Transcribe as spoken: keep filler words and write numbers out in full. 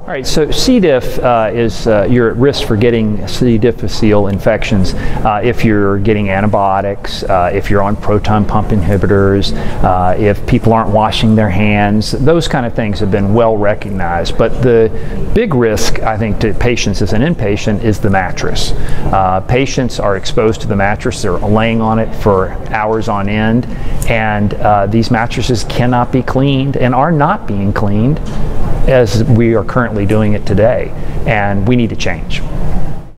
All right, so C. diff uh, is uh, you're at risk for getting C. difficile infections uh, if you're getting antibiotics, uh, if you're on proton pump inhibitors, uh, if people aren't washing their hands. Those kind of things have been well recognized. But the big risk, I think, to patients as an inpatient is the mattress. Uh, patients are exposed to the mattress. They're laying on it for hours on end, and uh, these mattresses cannot be cleaned and are not being cleaned as we are currently doing it today, and we need to change.